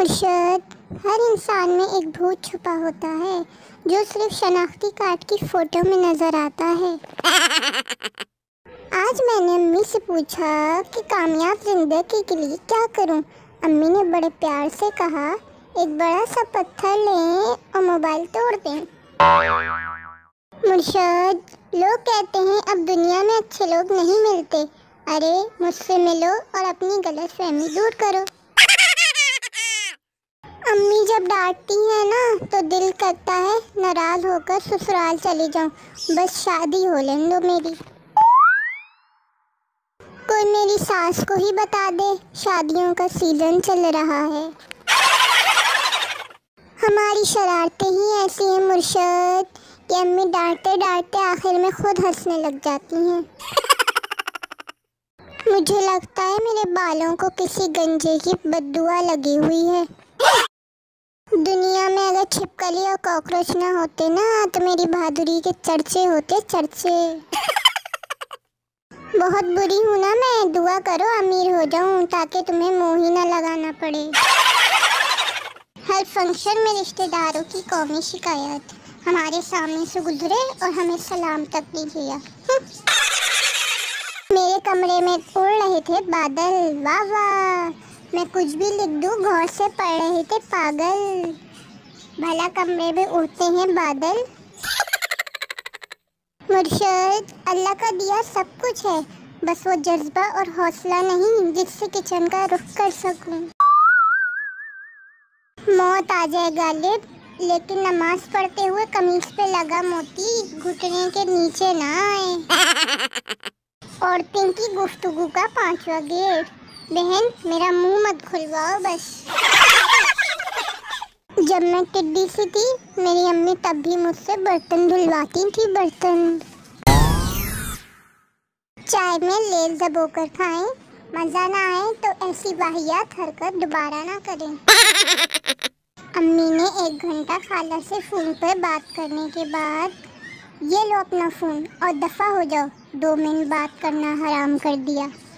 मुर्शद, हर इंसान में एक भूत छुपा होता है जो सिर्फ शनाख्ती कार्ड की फ़ोटो में नज़र आता है। आज मैंने अम्मी से पूछा कि कामयाब ज़िंदगी के लिए क्या करूं। अम्मी ने बड़े प्यार से कहा, एक बड़ा सा पत्थर लें और मोबाइल तोड़ दें। मुर्शद, लोग कहते हैं अब दुनिया में अच्छे लोग नहीं मिलते। अरे मुझसे मिलो और अपनी गलतफहमी दूर करो। अम्मी जब डांटती है ना तो दिल करता है नाराज होकर ससुराल चली जाऊं, बस शादी हो लेने दो मेरी। कोई मेरी सास को ही बता दे, शादियों का सीजन चल रहा है। हमारी शरारतें ही ऐसी हैं मुर्शद कि अम्मी डांटते डांटते आखिर में खुद हंसने लग जाती हैं। मुझे लगता है मेरे बालों को किसी गंजे की बददुआ लगी हुई है। दुनिया में अगर छिपकली और कॉकरोच ना होते ना तो मेरी बहादुरी के चर्चे होते, चर्चे। बहुत बुरी हूँ ना मैं, दुआ करो अमीर हो जाऊँ ताकि तुम्हें मोह ही ना लगाना पड़े। हर फंक्शन में रिश्तेदारों की कौमी शिकायत, हमारे सामने से गुजरे और हमें सलाम तक नहीं किया। मेरे कमरे में उड़ रहे थे बादल, वाह वाह। मैं कुछ भी लिख दूं गौर से पढ़ रहे थे पागल। भला कमरे में उड़ते हैं बादल। मुर्शद, अल्लाह का दिया सब कुछ है, बस वो जज्बा और हौसला नहीं जिससे किचन का रुख कर सकूं। मौत आ जाए गालिब, लेकिन नमाज पढ़ते हुए कमीज पे लगा मोती घुटने के नीचे ना आए। औरतें की गुफ्तगू का 5वां गेट, बहन मेरा मुंह मत खुलवाओ बस। जब मैं टिड्डी सी थी मेरी अम्मी तब भी मुझसे बर्तन धुलवाती थी, बर्तन। चाय में लेल दबोकर खाएं, मज़ा ना आए तो ऐसी वाहियात हरकत दोबारा ना करें। अम्मी ने 1 घंटा खाला से फ़ोन पर बात करने के बाद, ये लो अपना फ़ोन और दफ़ा हो जाओ, 2 मिनट बात करना हराम कर दिया।